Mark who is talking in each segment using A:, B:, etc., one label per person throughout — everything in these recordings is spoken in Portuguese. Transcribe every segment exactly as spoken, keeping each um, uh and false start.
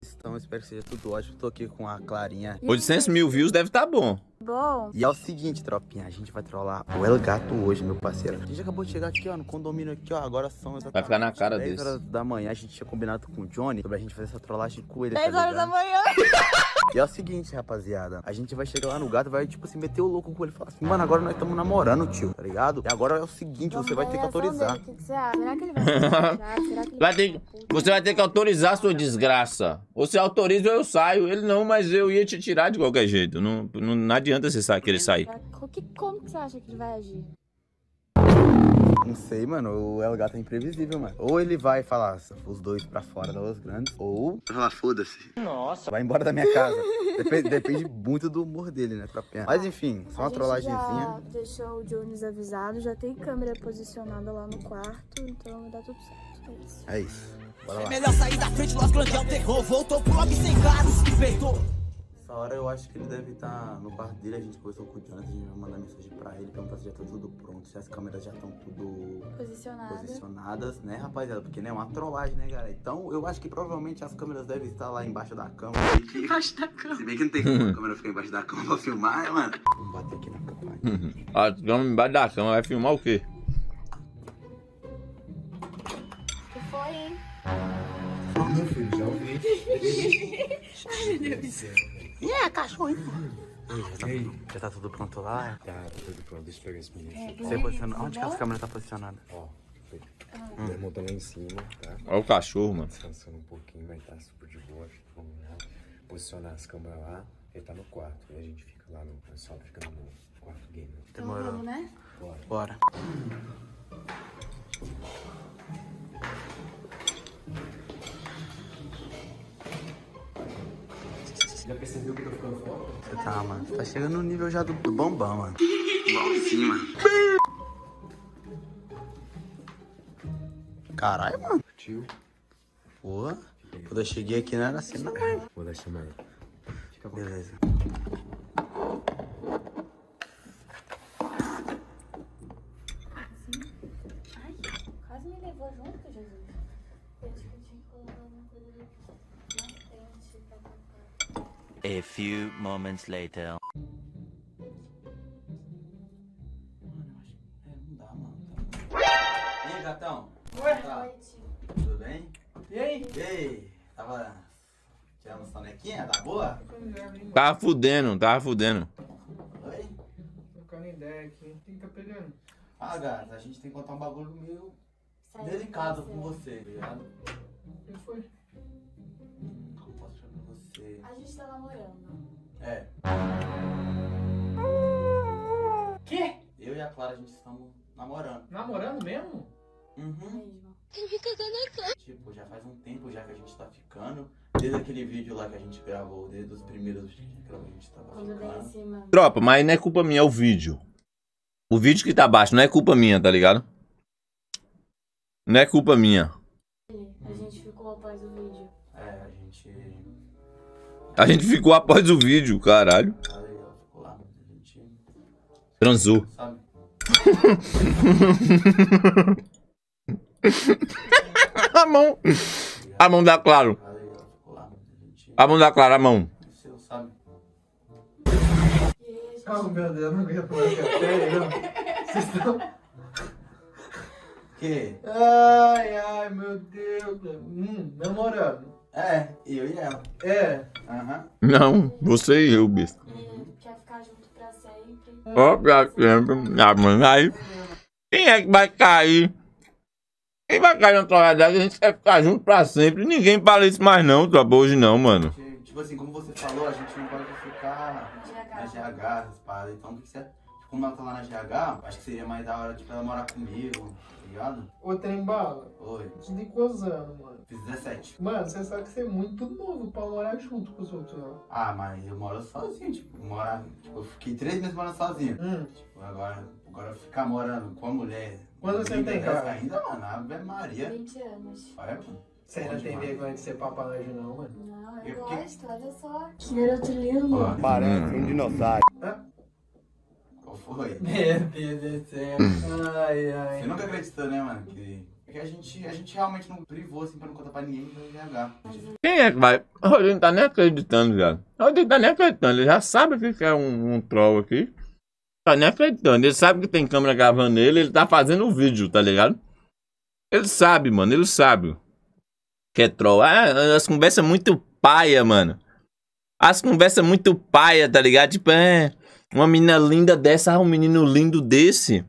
A: Então, espero que seja tudo ótimo. Tô aqui com a Clarinha.
B: oitocentos mil views deve estar bom.
C: Bom.
A: E é o seguinte, tropinha, a gente vai trollar o El Gato hoje, meu parceiro. A gente acabou de chegar aqui, ó, no condomínio aqui, ó. Agora são exatamente
B: Vai ficar na cara
A: dez
B: desse.
A: horas da manhã. A gente tinha combinado com o Johnny sobre a gente fazer essa trollagem com ele.
C: dez horas da manhã.
A: E é o seguinte, rapaziada. A gente vai chegar lá no gato e vai, tipo assim, meter o louco com ele. Falar assim, mano, agora nós estamos namorando, tio, tá ligado? E agora é o seguinte,
C: Vamos
A: você vai
C: ver
A: ter que
C: a reação
A: autorizar.
C: dele. O que que você acha? Será que ele vai se achar? Será que ele
B: Vai ter, você vai ter que autorizar, sua desgraça. Ou você autoriza ou eu saio. Ele não, mas eu ia te tirar de qualquer jeito. Não, não, não adianta você sa- querer sair.
C: Que, como que você acha que ele vai agir?
A: Não sei, mano, o El Gato é imprevisível, mano. Ou ele vai falar os dois pra fora da Los Grandes, ou vai falar, foda-se. Nossa. Vai embora da minha casa. Depende, depende muito do humor dele, né, tropinha? Mas enfim, só uma trollagenzinha.
C: Já deixou o Jones avisado, já tem câmera posicionada lá no quarto, então vai dar tudo certo. É isso.
A: É isso. Bora lá.
D: Melhor sair da frente, Los Grandes é o terror. Voltou pro lobby sem carros, libertou.
A: Essa hora eu acho que ele deve estar no quarto dele, a gente conversou com o Jonathan, a gente vai mandar mensagem pra ele, perguntar se já tá tudo pronto, se as câmeras já estão tudo
C: Posicionada.
A: posicionadas, né, rapaziada? Porque, né, é uma trollagem, né, galera? Então, eu acho que provavelmente as câmeras devem estar lá embaixo da cama.
C: Embaixo da cama.
A: Se bem que não tem como a câmera ficar embaixo da cama pra filmar, né, mano? Vamos bater aqui na cama.
B: A cama embaixo da cama vai filmar o quê?
C: O que foi, hein?
A: Meu filho, já ouvi.
C: Ai, meu Deus.
A: E é, cachorro, já tá, já tá tudo pronto lá?
E: Tá, tá tudo pronto, deixa eu pegar esse menino.
A: Você posiciona... Onde que as câmeras tá posicionadas?
E: Ó, o meu irmão tá lá em cima, tá?
B: Olha o cachorro, mano.
E: Descansando um pouquinho, vai estar super de boa. Vamos lá, posicionar as câmeras lá. Ele tá no quarto, e a gente fica lá no... O pessoal fica no quarto game.
C: Então vamos, né?
E: Bora.
A: Bora.
E: Já percebeu que eu tô ficando forte?
A: Você tá, mano. Tá chegando no nível já do, do Bambam, mano. Igualzinho, mano. Caralho, mano.
E: Tio,
A: Porra. Quando eu cheguei aqui não era assim, não, mano.
E: vou dar chamar ele. Fica bom.
A: Beleza.
C: Ai, quase me levou junto, Jesus. Eu acho que eu tinha que colocar alguma coisa ali na frente pra tapar.
D: A few moments later.
A: Não dá, mano. E aí, gatão?
C: Boa
A: Tá.
C: noite.
A: Tudo bem?
F: E aí?
A: E aí? Tava tirando sonequinha? Tá boa?
B: Tava fudendo, tava fudendo.
A: Oi?
F: Trocando ideia aqui. Quem tá pegando?
A: Ah, gata, a gente tem que contar um bagulho meio
C: Sai
A: delicado
C: daí,
A: com
C: você.
A: você, ligado?
F: O que foi?
A: Como posso chamar você?
C: A gente tá namorando.
A: É.
F: Quê?
A: Eu e a Clara, a gente estamos namorando.
F: Namorando mesmo?
A: Uhum.
C: Mesmo.
A: Tipo, já faz um tempo já que a gente tá ficando. Desde aquele vídeo lá que a gente gravou, desde os primeiros vídeos que a gente tava
C: Quando vem em
A: ficando.
C: cima.
B: Tropa, mas não é culpa minha, é o vídeo. O vídeo que tá abaixo não é culpa minha, tá ligado? Não é culpa minha.
C: A gente ficou após o vídeo.
A: É, a gente.
B: A gente ficou após o vídeo, caralho.
A: Aí ela ficou lá, a gente.
B: Transou.
A: Sabe?
B: A mão. A mão da Claro.
A: Aí ela ficou lá, a gente.
B: A mão da Claro, a mão.
A: Seu, sabe?
C: E aí a gente...
F: Oh, meu Deus, eu não aguento mais café, não. Vocês estão...
A: Que?
F: Ai, ai, meu Deus. Hum, namorando.
A: É, eu e ela.
F: É.
A: Aham.
B: Não, você e eu, besta.
C: E quer ficar junto pra sempre.
B: Ó, pra sempre. Ah, mano, aí. Quem é que vai cair? Quem vai cair na tua idade? A gente quer ficar junto pra sempre. Ninguém fala isso mais não, tropa. Hoje não, mano.
A: Tipo- Tipo assim, como você falou, a gente não pode ficar
C: Na G H.
A: na G H, essas paradas. Então, o que que você. Como ela tá lá na G H, acho que seria mais da hora, tipo, ela morar comigo, tá ligado?
F: Ô, trem bala.
A: Oi.
F: Você tem quantos anos, mano?
A: Fiz dezessete.
F: Mano, você sabe que você é muito novo pra morar junto com os outros, ó.
A: Ah, mas eu moro sozinho, tipo, eu moro, tipo, eu fiquei três meses morando sozinho.
F: Hum.
A: Tipo, agora, agora ficar morando com a mulher.
F: Quanto você
A: ninguém
F: tem,
A: merece
F: cara?
A: Ainda, mano, Ave Maria.
C: vinte anos.
A: Vai, mano.
F: Você ainda tem vergonha de ser papalanjo, não, mano?
C: Não, eu,
A: Eu fiquei-
C: gosto, olha só. Que garoto lindo.
A: Ó,
E: Parece um dinossauro.
A: qual foi?
F: Meu Deus do céu. Ai,
A: Você
F: ai.
A: nunca acreditou, né, mano, que É que a gente, a gente realmente não privou, assim, pra não contar pra ninguém do G H.
B: Quem é que vai? O Rodrigo não tá nem acreditando, já. O Rodrigo tá nem acreditando. Ele já sabe que é um, um troll aqui. Tá nem acreditando. Ele sabe que tem câmera gravando ele. Ele tá fazendo o vídeo, tá ligado? Ele sabe, mano. Ele sabe que é troll. Ah, as conversas muito paia, mano. As conversas muito paia, tá ligado? Tipo, é... Uma menina linda dessa, um menino lindo desse.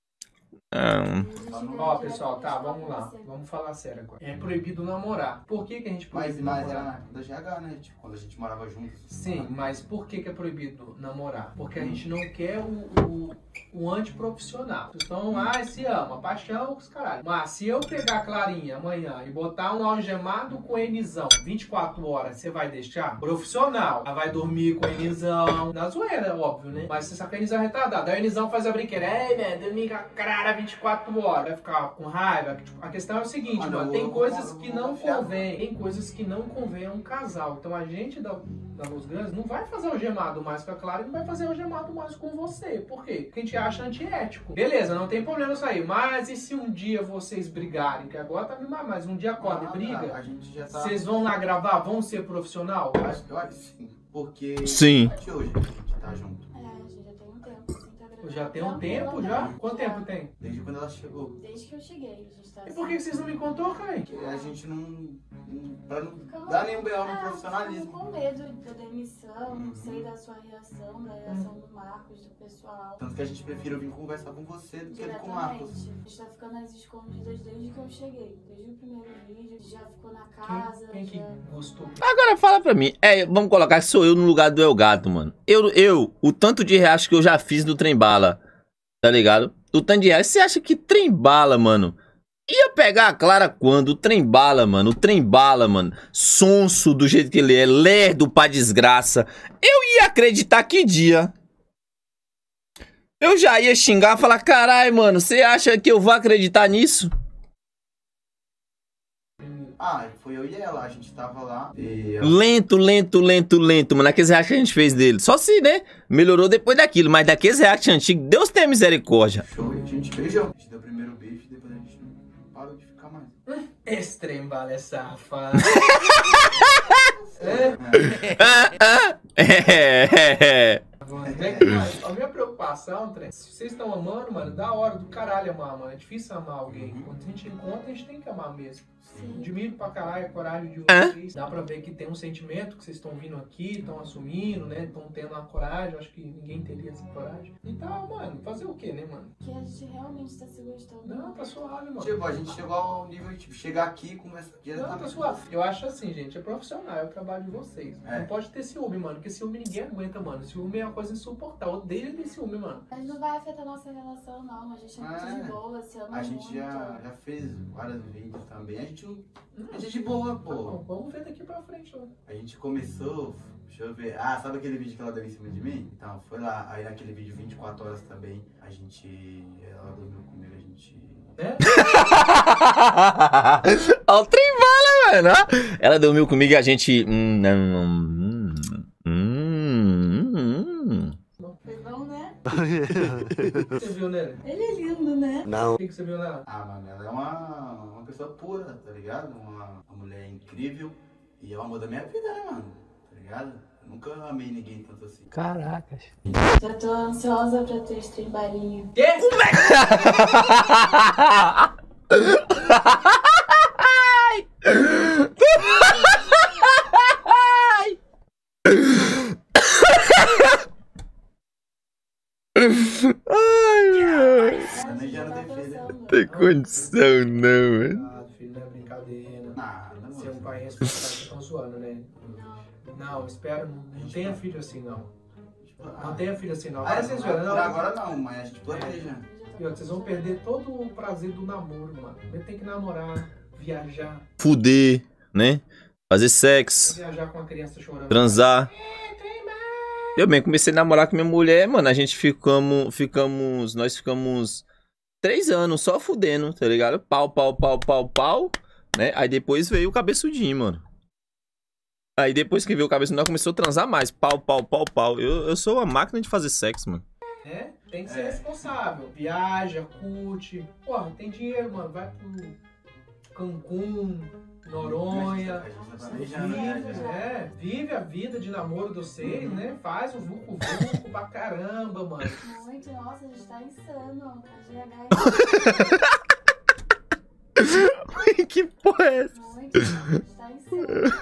B: Ah...
F: Ó, pessoal, tá, vamos lá. Vamos falar sério agora. É proibido namorar. Por que que a gente proíbe
A: Mas, mas
F: namorar?
A: era na época da G H, né? Tipo, quando a gente morava juntos.
F: Sim, mas por que que é proibido namorar? Porque a gente não quer o, o, o antiprofissional. Então, ah, se ama, paixão, os caralho. Mas se eu pegar a Clarinha amanhã e botar um algemado com Enizão vinte e quatro horas, você vai deixar? Profissional. Ela vai dormir com o Enizão. Na zoeira, óbvio, né? Mas você sabe que a Enizão é retardada. Aí o Enizão faz a brincadeira. Ei, velho, dormir com a Clara vinte e quatro horas. Vai ficar com raiva. Tipo, a questão é o seguinte,
A: Ah,
F: mano.
A: não,
F: Tem
A: eu
F: coisas
A: vou-
F: que
A: eu
F: não
A: vou confiar.
F: convém. Tem coisas que não convém a um casal. Então a gente da, da Los Grandes não vai fazer o gemado mais com a Clara e não vai fazer o gemado mais com você. Por quê? Porque a gente acha antiético. Beleza, não tem problema sair. Mas e se um dia vocês brigarem? Que agora tá me mas um dia acorda e
A: Ah,
F: briga?
A: A gente já tá...
F: Vocês vão lá gravar? Vão ser profissional?
A: Eu acho, eu acho que sim. Porque...
B: Sim.
A: De hoje a gente tá junto.
C: É, a gente já tem um tempo sem tá gravando.
F: Já tem um
C: Não,
F: tempo
C: não,
F: já?
C: não.
F: Quanto
C: Já.
F: tempo tem?
A: Desde quando ela chegou.
C: Desde que eu cheguei, a gente tá
F: E por que que vocês não me contou, Caio?
A: Que a gente não... não pra não
C: Ficamos-
A: dar nenhum B O no
C: Ah,
A: profissionalismo.
C: ficamos com medo da demissão,
A: Uhum.
C: sei da sua reação, da reação do Marcos, do pessoal.
A: Tanto que a gente prefere vir conversar com você do que com o Marcos.
C: Diretamente. A gente tá ficando às escondidas desde que eu cheguei. Desde o primeiro vídeo, já ficou na casa.
F: Quem, quem que
C: já...
F: gostou?
B: Agora fala pra mim. É, vamos colocar que sou eu no lugar do El Gato, mano. Eu, eu, o tanto de reais que eu já fiz no Trem Bala, tá ligado? O tanto de reais. Você acha que Trem Bala, mano, ia pegar a Clara quando? O Trem Bala, mano. O Trem Bala, mano. Sonso do jeito que ele é. Lerdo pra desgraça. Eu ia acreditar que dia? Eu já ia xingar e falar, carai, mano, você acha que eu vou acreditar nisso?
A: Ah, foi eu e ela. A gente tava lá e... ela-
B: Lento, lento, lento, lento, mano. Aqueles react que a gente fez dele. Só se, né? Melhorou depois daquilo. Mas daqueles react antigos, Deus tenha misericórdia.
A: Show, e a gente beijou. A gente deu o primeiro beijo e depois a gente não parou de ficar mais.
F: Esse trem bala é safado. É?
B: Ah, ah. É, é, é.
F: Mas a minha preocupação, trem, se vocês estão amando, mano, da hora do caralho amar, mano. É difícil amar alguém. Quando a gente encontra, a gente tem que amar mesmo. Admiro pra caralho a coragem de vocês. Dá pra ver que tem um sentimento que vocês estão vindo aqui, estão assumindo, né? Estão tendo uma coragem. Eu acho que ninguém teria essa coragem. Então, mano, fazer o quê, né, mano?
C: Que a gente realmente tá se gostando.
F: Não, tá suave, mano.
A: Tipo, a gente chegou ao nível de tipo, chegar aqui e conversar
F: Não, tá
A: diretamente.
F: suave. Eu acho assim, gente, é profissional, é o trabalho de vocês.
A: É.
F: Não pode ter ciúme, mano, porque ciúme ninguém aguenta, mano. Ciúme é uma coisa insuportável. Eu odeio ter ciúme, mano.
C: Mas não vai afetar nossa relação, não. A gente é muito
A: É.
C: de boa, se ama
A: A gente
C: muito.
A: já, já fez vários vídeos também. A gente, a gente é de boa,
F: Tá
A: pô.
F: bom, vamos ver daqui pra frente, ó.
A: A gente começou, deixa eu ver. Ah, sabe aquele vídeo que ela deu em cima de mim? Então, foi lá. Aí naquele vídeo vinte e quatro horas também, a gente. Ela dormiu comigo, a gente.
F: Né?
B: Ó o Trem Bala, mano. Ó. Ela dormiu comigo e a gente... Hum, hum, hum, hum.
C: Foi bom, né?
F: O que você viu nele?
C: Ele é lindo, né?
F: O que que você viu nela?
A: Ah, mano, ela é uma, uma pessoa pura, tá ligado? Uma, uma mulher incrível. E é o amor da minha vida, né, mano? Tá ligado? Eu nunca amei ninguém tanto assim.
B: Caracas.
C: Já tô ansiosa pra ter esse trembalinho.
F: Quê?
B: Ai, meu.
A: Eu nem já não tenho filho.
B: Tem condição não, mano.
F: Ah, filho, não é brincadeira.
A: Nada,
F: Você é um
A: mano.
F: pai responsável, vocês estão zoando, né? Não, espera, não, não tenha filho assim, não. Não tenha filho assim, não.
A: Ah,
F: Para vocês verem,
A: por
F: não.
A: agora não, mas a gente planeja.
F: E ó, vocês vão perder todo o prazer do namoro, mano. Tem que namorar, viajar,
B: Fuder, né? Fazer sexo,
F: viajar com a criança chorando.
B: transar. Eu bem comecei a namorar com minha mulher, mano. A gente ficamos, ficamos, nós ficamos três anos só fudendo, tá ligado? Pau, pau, pau, pau, pau, né? Aí depois veio o cabeçudinho, mano. Aí depois que veio o cabeçudinho, nós começamos a transar mais. Pau, pau, pau, pau. Eu, eu sou uma máquina de fazer sexo, mano.
F: É? Tem que ser
A: É.
F: responsável. Viaja, curte. Porra, tem dinheiro, mano. Vai pro Cancún, Noronha.
A: A gente tá planejando, né?
F: Vive, é, vive a vida de namoro de vocês, né? Faz o vucu-vucu pra caramba, mano.
C: Muito, nossa, a gente tá insano. A G H
B: Que porra é essa?
C: muito, a gente tá insano.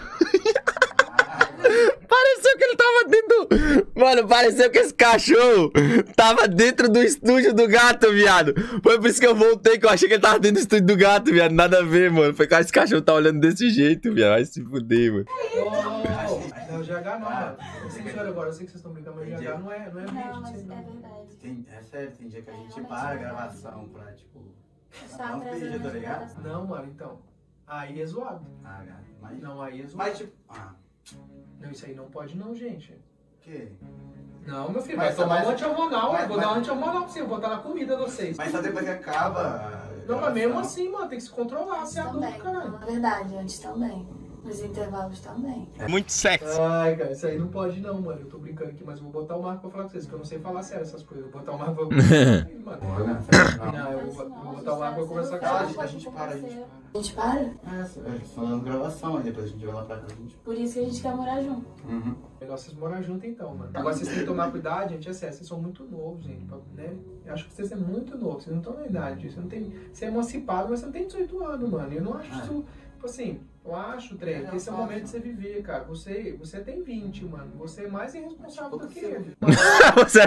B: Pareceu que ele tava dentro. Mano, pareceu que esse cachorro tava dentro do estúdio do gato, viado. Foi por isso que eu voltei, que eu achei que ele tava dentro do estúdio do gato, viado. Nada a ver, mano. Foi que esse cachorro tá olhando desse jeito, viado. Vai se fuder, mano.
F: Ô, ô, ô, não, G H não, mano. Eu sei que senhor agora, eu sei que vocês estão brincando, mas G H não é, não é
C: Não,
F: ambiente de
C: mas
F: vocês,
C: é
F: não.
C: verdade.
A: Tem, é sério, tem dia que a gente para a gravação pra, tipo,
C: Tá
A: não
C: trazendo
A: pedir, tá
C: as
A: ligado?
C: gravações.
F: Não, mano, então. Aí é zoado.
A: Ah, cara, mas...
F: Não, aí é zoado.
A: Mas, tipo... Ah,
F: Não, isso aí não pode não, gente.
A: o quê?
F: Não, meu filho,
A: Mas
F: vai tomar
A: mas-
F: um anti-hormonal.
A: mas-
F: Eu vou
A: mas-
F: dar um anti-hormonal pra você, eu vou botar na comida de vocês.
A: Mas só depois que acaba... a
F: Não, mas mesmo
A: gravação.
F: assim, mano, tem que se controlar,
C: Antes
F: você é adulto,
C: também.
F: caralho.
C: Na verdade, antes também. Nos intervalos também.
B: Muito sexy.
F: Ai, cara, isso aí não pode não, mano. Eu tô brincando aqui, mas eu vou botar o Marco pra falar com vocês, porque eu não sei falar sério essas coisas. Eu vou botar o Marco pra... mano.
A: Porra, né? Sério, não.
F: Não, eu vou, eu vou botar o Marco pra conversar com
A: Ah, a
F: ela.
A: gente, a gente para, a gente para.
C: A gente para?
A: É, é, falando gravação, aí depois a gente vai lá pra casa, a gente...
C: Por isso que a gente quer morar junto.
A: Uhum.
F: Melhor vocês morar junto então, mano. Agora vocês têm que tomar cuidado, gente, é sério, vocês são muito novos, gente, pra- né? Eu acho que vocês são muito novos, vocês não estão na idade disso. Você não tem... Você é emancipado, mas você não tem dezoito anos, mano. Eu não acho
A: Ah.
F: isso... Tipo assim, eu acho, Trem, que esse é o momento de você viver, cara. Você, você tem vinte, mano. Você é mais irresponsável do que ele.
B: Você,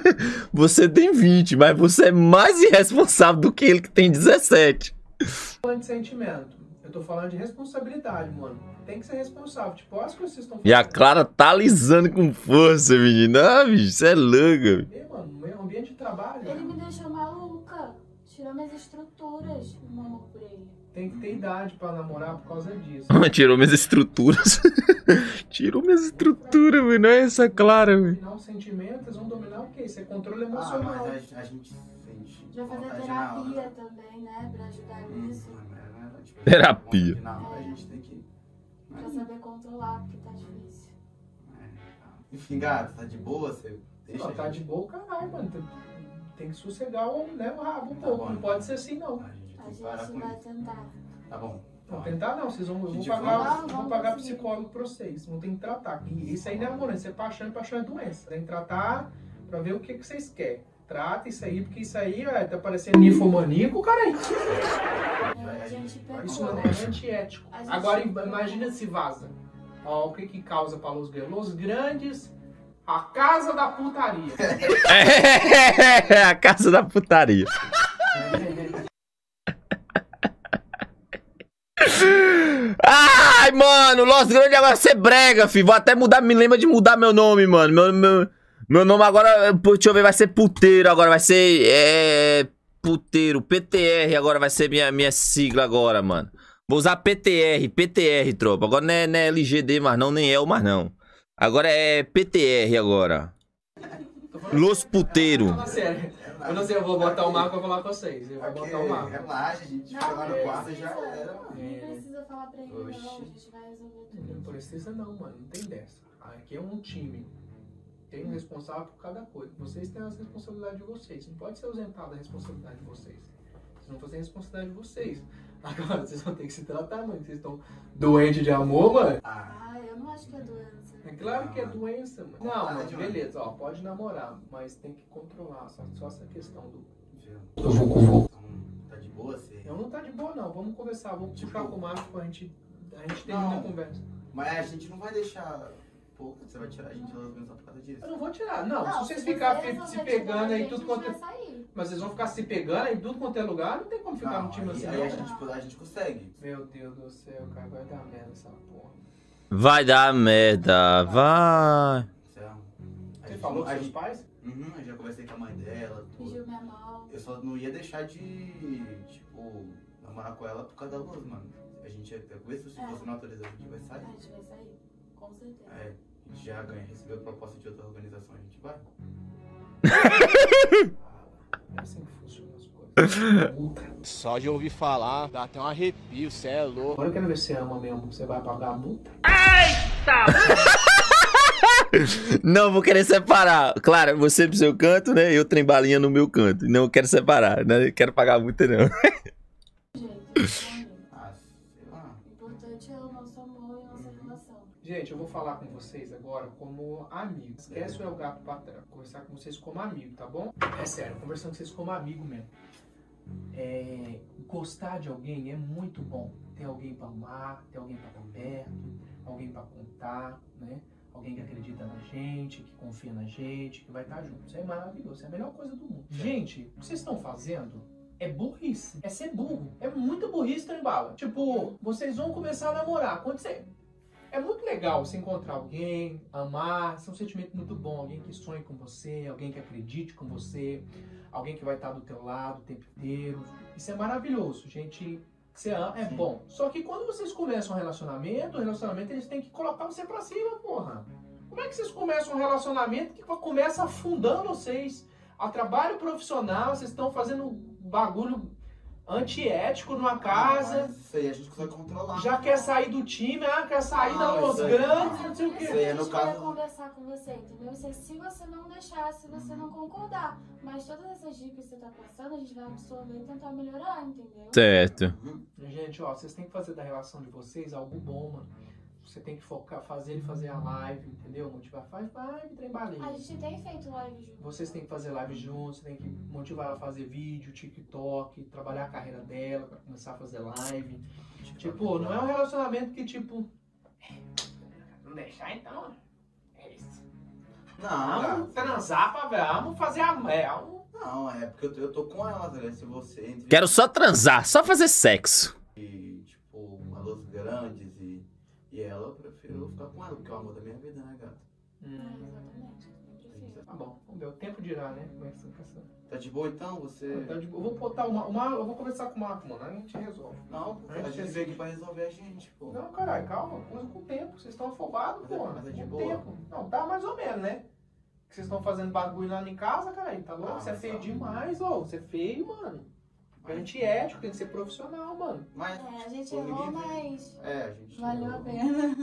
B: você tem vinte, mas você é mais irresponsável do que ele que tem dezessete.
F: Falando de sentimento, eu tô falando de responsabilidade, mano. Tem que ser responsável. Tipo, olha as coisas que vocês estão
B: E a Clara tá alisando com força, menina. Ah, bicho, você é louca.
F: E, mano, meu ambiente de trabalho,
C: Ele me deixou maluca. Tirou minhas estruturas. O meu amor por ele.
F: tem que ter idade pra namorar por causa disso.
B: Tirou minhas estruturas. Tirou minhas estruturas, velho. Não é essa Clara, velho.
F: Dominar os sentimentos, eles vão dominar o quê? Isso é controle
A: Ah,
F: emocional.
A: mas a, a gente sente
C: Já fazer
A: vontade na hora.
C: terapia também, né? Pra ajudar nisso.
A: Tipo,
B: Terapia.
A: Na hora a gente tem que...
C: Pra saber controlar, porque tá difícil.
A: Enfim, gato, tá de boa? Você deixa
F: Não,
A: a
F: tá
A: gente-
F: de boa, caralho, mano. Tem, tem que sossegar o, né, o rabo um
A: Tá
F: pouco.
A: bom.
F: Não pode ser assim, não.
A: A gente
C: A
A: tem que parar
C: gente
A: com
C: vai
A: isso.
C: tentar.
A: Tá bom.
F: Não tentar não, vocês vão, eu vou
A: Gente,
F: pagar,
C: vamos-
F: eu vou
C: vamos
F: pagar
C: conseguir.
F: psicólogo pra vocês. Não tem que tratar. E isso aí não é amor, isso é paixão e paixão é doença. Tem que tratar pra ver o que, que vocês querem. Trata isso aí, porque isso aí ó, tá parecendo ninfomaníaco, cara.
C: É, a gente pegou.
F: Isso não é antiético.
C: A gente
F: Agora
C: pegou.
F: imagina se vaza. Ó, o que que causa para os grandes? Los grandes, a casa da putaria.
B: É a casa da putaria. Ai, mano, Los Grandes agora ser brega, filho. Vou até mudar, me lembra de mudar meu nome, mano. Meu, meu, meu nome agora, deixa eu ver, vai ser puteiro agora, vai ser, é, puteiro, P T R agora vai ser minha, minha sigla agora, mano. Vou usar P T R, P T R, tropa. Agora não é, não é L G D mais não, nem E L mais não. Agora é P T R agora. Los Puteiro.
F: Fala sério. Eu não sei, eu vou botar o Marco pra falar com vocês. Eu vou
A: Ok,
F: botar o Marco.
A: relaxa, a gente
C: Não,
A: fica lá no
C: não
A: quarto e
C: precisa,
A: já era.
C: não, nem precisa falar pra ele, não. A
A: Oxi.
C: gente vai resolver
F: Não
C: tudo.
F: precisa não, mano. Não tem dessa. Aqui é um time. Tem um responsável por cada coisa. Vocês têm as responsabilidades de vocês. Não pode ser ausentado da responsabilidade de vocês. Vocês vão fazer a responsabilidade de vocês. Agora, vocês vão ter que se tratar, mano. Vocês estão doentes de amor, mano.
A: Ah,
C: Ah, eu não acho que é doença.
F: É claro que é doença, mano. Não, mano, beleza, ó. Pode namorar, mas tem que controlar. Só, só essa questão do...
A: eu vou com vou. Tá de boa, você?
F: Eu não tá de boa, não. Vamos conversar. Vamos
A: Tipo-
F: puxar com o Marco pra gente... A gente termina
A: Não.
F: a conversa.
A: Mas a gente não vai deixar... Pô, você vai tirar a gente das mesmas só por causa disso.
F: Eu não vou tirar. Não,
C: Não,
F: se vocês
C: se
F: ficarem
C: você
F: se
C: resolver
F: pegando
C: tirar a
F: aí
C: gente,
F: tudo
C: a
F: quanto...
C: gente vai sair.
F: Mas vocês vão ficar se pegando aí tudo quanto é lugar, não tem como ficar
A: Não,
F: no time
A: aí,
F: assim,
A: aí
F: não.
A: a, gente, a gente consegue.
F: Meu Deus do céu, cara, vai dar merda essa porra.
B: Vai dar merda, vai.
A: Você, a
F: Você
A: gente-
F: falou com
A: a
F: seus
A: gente-
F: pais?
A: Uhum, eu já conversei com a mãe dela, tudo.
C: Pediu minha mão.
A: Eu só não ia deixar de, tipo, namorar com ela por causa da luz, mano. A gente ia ter ver se
C: É.
A: você não autorizar, a gente vai
C: A
A: sair.
C: gente vai sair. Com certeza.
A: É, a gente já ganha, recebeu proposta de outra organização, a gente vai.
F: É assim que funcionam as coisas. Multa.
G: Só de ouvir falar, dá até um arrepio, cê é louco.
F: Agora eu quero ver se você ama mesmo. Você vai pagar a multa?
B: Não, vou querer separar. Claro, você pro seu canto, né? Eu trem balinha no meu canto. Não quero separar, né? Quero pagar muito, não.
C: Jeito, responde.
A: Ah,
F: Gente, eu vou falar com vocês agora como amigo. Esquece o El Gato Patrão. Vou conversar com vocês como amigo, tá bom? É sério, conversando com vocês como amigo mesmo. É, gostar de alguém é muito bom. Ter alguém pra amar, ter alguém pra estar perto, alguém pra contar, né? Alguém que acredita na gente, que confia na gente, que vai estar junto. Isso é maravilhoso, isso é a melhor coisa do mundo. Gente, o que vocês estão fazendo é burrice. É ser burro. É muita burrice, trem-bala. Tipo, vocês vão começar a namorar. Quando você... É muito legal você encontrar alguém, amar, isso é um sentimento muito bom. Alguém que sonhe com você, alguém que acredite com você, alguém que vai estar do teu lado o tempo inteiro. Isso é maravilhoso, gente. Você ama, é bom. Só que quando vocês começam um relacionamento, o relacionamento eles têm que colocar você pra cima, porra. Como é que vocês começam um relacionamento que começa afundando vocês a trabalho profissional, vocês estão fazendo bagulho antiético numa casa.
A: Não, isso aí a gente consegue controlar.
F: Já quer sair do time, ah, quer sair
A: Não,
F: da Los
A: isso aí-
F: Grandes, não sei o quê.
A: Isso aí é
C: A
A: no
C: gente vai
A: caso.
C: conversar com você, entendeu? Se, se você não deixar, se você não concordar. Mas todas essas dicas que você tá passando, a gente vai absorver e tentar melhorar, entendeu?
B: Certo.
F: Gente, ó, vocês têm que fazer da relação de vocês algo bom, mano. Você tem que focar, fazer ele fazer a live, entendeu? Motivar, faz live, trem baleia.
C: A gente tem feito live junto.
F: Vocês têm que fazer live juntos, você tem que motivar ela a fazer vídeo, TikTok, trabalhar a carreira dela pra começar a fazer live. Tipo, não é um relacionamento que, tipo... Não deixar, então... É isso.
A: Não,
F: Vamos
A: cara.
F: transar pra ver, vamos fazer a... É, vamos...
A: Não, é porque eu tô, eu tô com ela, tá ligado? Se você entre
B: Quero só transar, só fazer sexo.
A: e, tipo, a Los Grandes e, e ela, eu prefiro ficar com ela, porque é o amor da minha vida, né, gata?
C: É,
F: Hum,
C: exatamente. Eu prefiro.
F: tá bom, vamos ver, o tempo dirá, né? Como é que você fica assim?
A: Tá de boa então? Você.
F: Então, tipo, eu vou botar uma, uma... Eu vou conversar com o Marco, mano, aí a gente resolve.
A: Não, a gente veio aqui pra resolver a gente, pô.
F: Não, caralho, calma, coisa com o tempo. Vocês estão afobados,
A: Mas é-
F: porra.
A: mas é de
F: Com o
A: boa.
F: tempo. Não, tá mais ou menos, né? Que vocês estão fazendo bagulho lá em casa, caralho. Tá louco?
A: Ah,
F: Você é
A: mas
F: feio
A: tá.
F: demais, ô. Você é feio, mano. É antiético, tem que ser profissional, mano.
A: Mas.
C: É, a gente
A: pô,
C: errou,
A: ninguém vê.
C: mas
A: É, a gente.
C: valeu a
A: errou.
C: pena.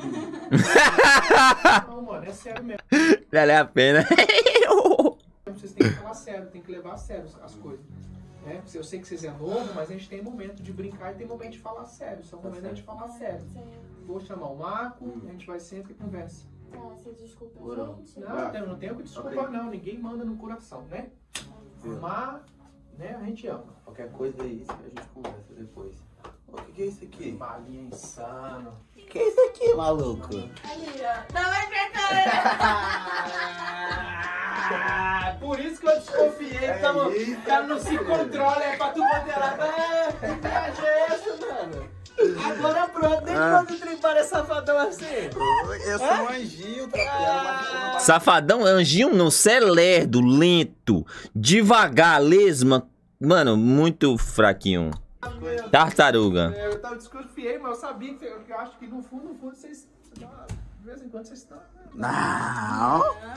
F: Não, mano, é sério mesmo.
B: Valeu a pena.
F: Vocês têm que falar sério, tem que levar a sério as coisas. Né? Eu sei que vocês é novo, mas a gente tem momento de brincar e tem momento de falar sério. Esse é o
A: Tá
F: momento da gente falar sério. Vou chamar o Marco, a gente vai sempre e conversa.
C: Tá, você desculpa
A: Por
C: a
A: não.
C: gente.
F: Não, não tem- não tenho o que desculpar, não. Ninguém manda no coração, né? Amar, né? A gente ama.
A: Qualquer coisa aí, a gente conversa depois. O que, que é isso aqui?
F: Balinha insano.
A: O que, que é isso aqui, maluco?
C: Ali, ó. Não vai pra câmera.
F: Ah, por isso que eu desconfiei,
A: É
F: tamo,
A: isso,
F: o cara não se
A: é.
F: controla, é pra tu bater lá. É, que viagem é essa, mano?
D: Agora pronto, desde
A: Ah.
D: quando o trem parece safadão assim?
A: Eu sou um anjinho, trapeando,
B: Safadão, anjinho não, cê é lerdo, lento, devagar, lesma. Mano, muito fraquinho. Tartaruga.
F: É, eu tava desconfiei, mas eu sabia que eu, eu acho que no fundo, no fundo, vocês. De vez em quando vocês estão.
A: Não.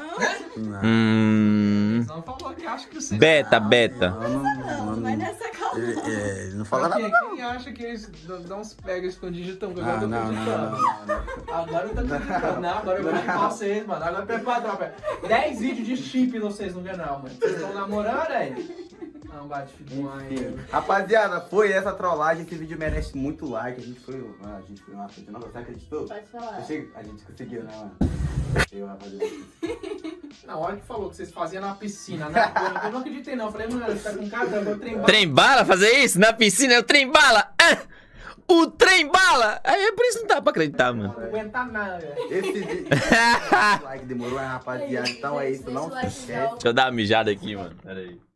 B: Hum.
F: Não falou que acha que vocês.
B: Beta, beta.
A: Não, não, não, não.
C: Vai nessa calma.
A: Ele, é, ele não fala nada.
F: Quem, quem acha que eles dão dão uns pega escondidos tão
A: Ah, não, não, não, não, não.
F: Agora eu tô acreditando, não, agora eu vou limpar vocês, mano. Agora prepara, tropa. dez vídeos de chip vocês no canal, mano. Vocês estão namorando aí? Não, bate fidão aí.
A: Rapaziada, foi essa trollagem. Esse vídeo merece muito like. A gente foi. A gente foi uma frente. Não, você acreditou?
C: Pode falar.
A: Eu cheguei- A gente conseguiu, né, mano? Eu, rapaziada.
F: Na hora que falou que vocês faziam na piscina, né? Eu não acreditei, não. Eu falei, mano, você tá com caramba, eu trem
B: Trem bala fazer isso? Na piscina é o trem bala? Ah! O trem bala! Aí é por isso que não dá pra acreditar,
F: Não
B: mano.
F: aguenta nada.
A: Esse vídeo. like demorou, hein, rapaziada. Então é isso. Não se esquece.
B: Deixa eu dar uma mijada aqui, mano. Pera aí.